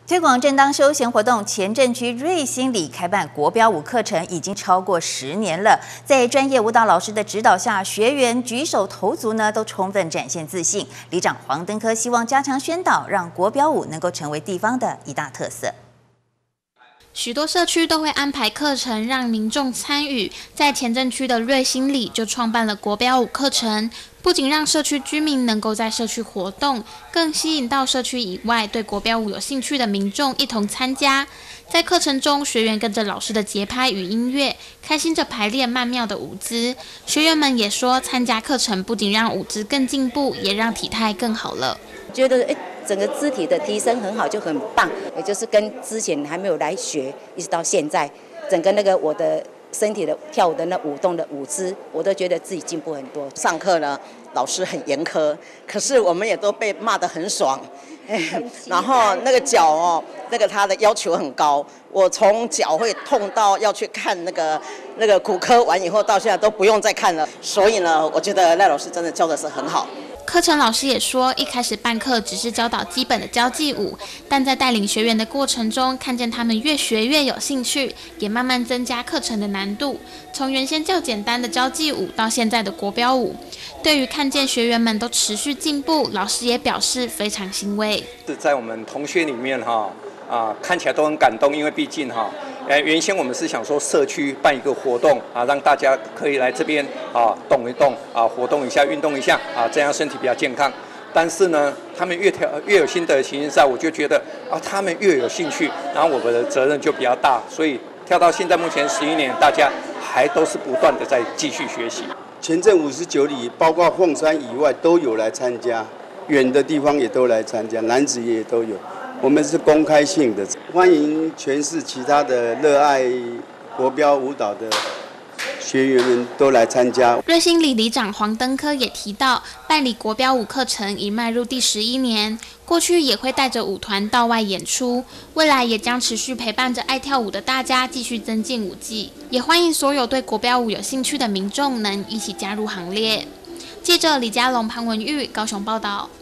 推广正当休闲活动，前镇区瑞兴里开办国标舞课程已经超过10年了。在专业舞蹈老师的指导下，学员举手投足都充分展现自信。里长黄登科希望加强宣导，让国标舞能够成为地方的一大特色。 许多社区都会安排课程让民众参与，在前镇区的瑞兴里就创办了国标舞课程，不仅让社区居民能够在社区活动，更吸引到社区以外对国标舞有兴趣的民众一同参加。在课程中，学员跟着老师的节拍与音乐，开心着排练曼妙的舞姿。学员们也说，参加课程不仅让舞姿更进步，也让体态更好了。 觉得整个肢体的提升很好，就很棒。也就是跟之前还没有来学，一直到现在，整个我的身体的跳舞的舞动的舞姿，我都觉得自己进步很多。 上课呢，老师很严苛，可是我们也都被骂得很爽。然后那个脚他的要求很高，我从脚会痛到要去看那个骨科，完以后到现在都不用再看了。所以呢，我觉得赖老师真的教的是很好。 课程老师也说，一开始办课只是教导基本的交际舞，但在带领学员的过程中，看见他们越学越有兴趣，也慢慢增加课程的难度。从原先较简单的交际舞到现在的国标舞，对于看见学员们都持续进步，老师也表示非常欣慰。 是在我们同学里面看起来都很感动，因为毕竟原先我们是想说社区办一个活动让大家可以来这边动一动活动一下，运动一下这样身体比较健康。但是呢，他们越有心得的情形下，我就觉得他们越有兴趣，然后我们的责任就比较大，所以跳到现在目前11年，大家还都是不断的在继续学习。 前镇59里，包括凤山以外都有来参加，远的地方也都来参加，男子也都有。我们是公开性的，欢迎全市其他的热爱国标舞蹈的学员们都来参加。 瑞兴里里长黄登科也提到，办理国标舞课程已迈入第11年，过去也会带着舞团到外演出，未来也将持续陪伴着爱跳舞的大家继续增进舞技，也欢迎所有对国标舞有兴趣的民众能一起加入行列。记者李佳龙、潘文玉高雄报道。